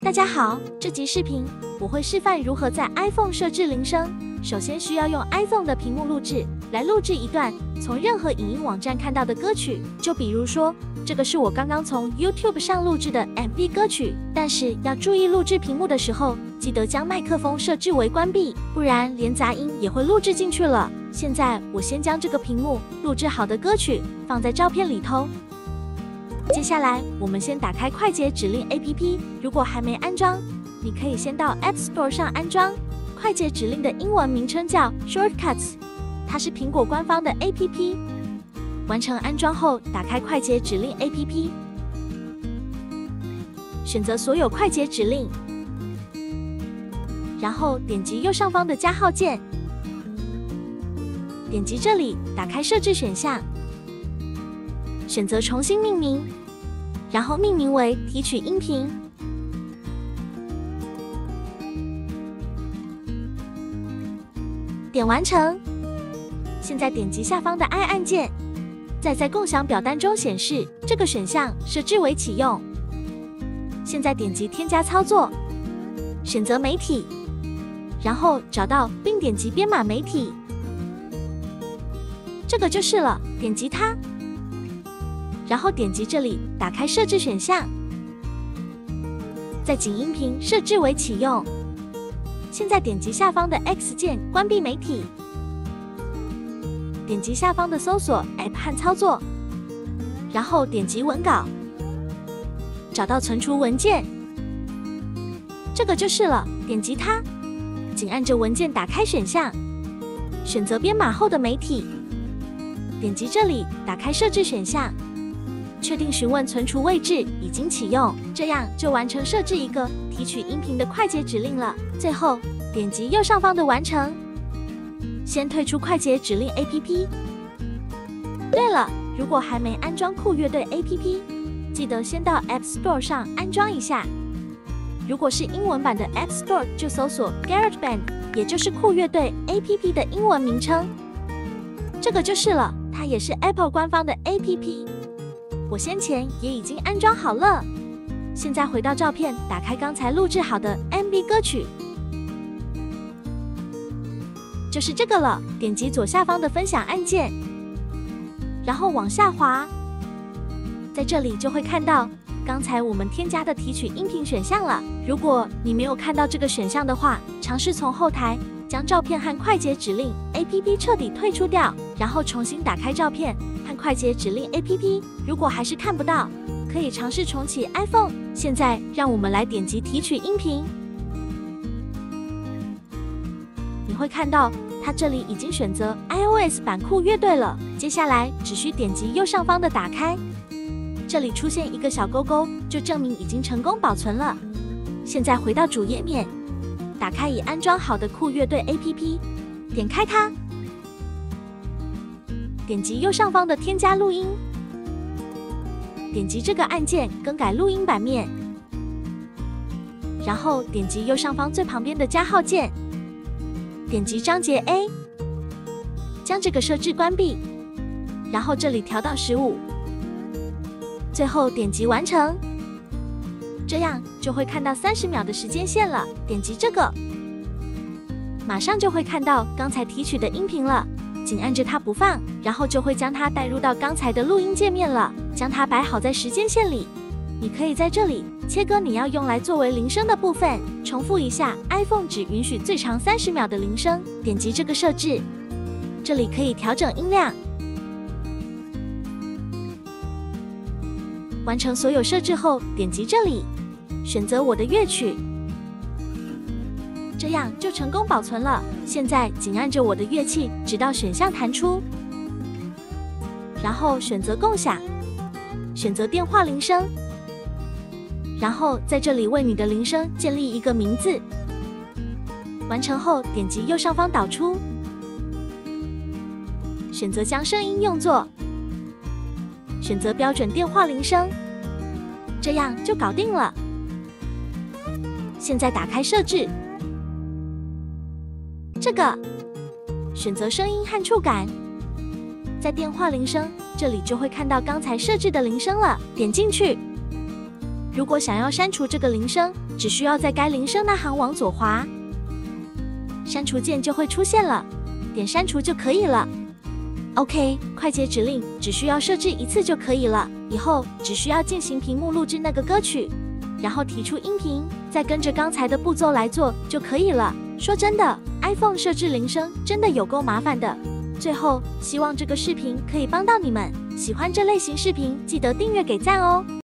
大家好，这集视频我会示范如何在 iPhone 设置铃声。首先需要用 iPhone 的屏幕录制来录制一段从任何影音网站看到的歌曲，就比如说这个是我刚刚从 YouTube 上录制的 MV 歌曲，但是要注意录制屏幕的时候，记得将麦克风设置为关闭，不然连杂音也会录制进去了。现在我先将这个屏幕录制好的歌曲放在照片里头。接下来，我们先打开快捷指令 APP。如果还没安装，你可以先到 App Store 上安装。快捷指令的英文名称叫 Shortcuts， 它是苹果官方的 APP。完成安装后，打开快捷指令 APP， 选择所有快捷指令，然后点击右上方的加号键，点击这里，打开设置选项，选择重新命名。然后命名为提取音频，点完成。现在点击下方的 I 按键，在共享表单中显示这个选项设置为启用。现在点击添加操作，选择媒体，然后找到并点击编码媒体，这个就是了，点击它。然后点击这里，打开设置选项，在仅音频设置为启用。现在点击下方的 X 键，关闭媒体。点击下方的搜索 App 和操作，然后点击文稿，找到存储文件，这个就是了，点击它。紧按着文件打开选项，选择编码后的媒体，点击这里，打开设置选项。确定询问存储位置已经启用，这样就完成设置一个提取音频的快捷指令了。最后点击右上方的完成。先退出快捷指令 APP。对了，如果还没安装酷乐队 APP， 记得先到 App Store 上安装一下。如果是英文版的 App Store， 就搜索 GarageBand， 也就是酷乐队 APP 的英文名称。这个就是了，它也是 Apple 官方的 APP。我先前也已经安装好了。现在回到照片，打开刚才录制好的 MV 歌曲，就是这个了。点击左下方的分享按键，然后往下滑，在这里就会看到刚才我们添加的提取音频选项了。如果你没有看到这个选项的话，尝试从后台将照片和快捷指令 APP 彻底退出掉，然后重新打开照片和快捷指令 APP。如果还是看不到，可以尝试重启 iPhone。现在让我们来点击提取音频，你会看到它这里已经选择 iOS 版酷乐队了。接下来只需点击右上方的打开，这里出现一个小勾勾，就证明已经成功保存了。现在回到主页面，打开已安装好的酷乐队 APP， 点开它，点击右上方的添加录音，点击这个按键更改录音版面，然后点击右上方最旁边的加号键，点击章节 A， 将这个设置关闭，然后这里调到15，最后点击完成。这样就会看到30秒的时间线了。点击这个，马上就会看到刚才提取的音频了。紧按着它不放，然后就会将它带入到刚才的录音界面了。将它摆好在时间线里，你可以在这里切割你要用来作为铃声的部分。重复一下 ，iPhone 只允许最长30秒的铃声。点击这个设置，这里可以调整音量。完成所有设置后，点击这里，选择我的乐曲，这样就成功保存了。现在紧按着我的乐器，直到选项弹出，然后选择共享，选择电话铃声，然后在这里为你的铃声建立一个名字。完成后，点击右上方导出，选择将声音用作，选择标准电话铃声，这样就搞定了。现在打开设置，这个选择声音和触感，在电话铃声这里就会看到刚才设置的铃声了，点进去。如果想要删除这个铃声， 只需要在该铃声那行往左滑，删除键就会出现了，点删除就可以了。OK， 快捷指令只需要设置一次就可以了，以后只需要进行屏幕录制那个歌曲，然后提出音频，再跟着刚才的步骤来做就可以了。说真的 ，iPhone 设置铃声真的有够麻烦的。最后，希望这个视频可以帮到你们。喜欢这类型视频，记得订阅给赞哦。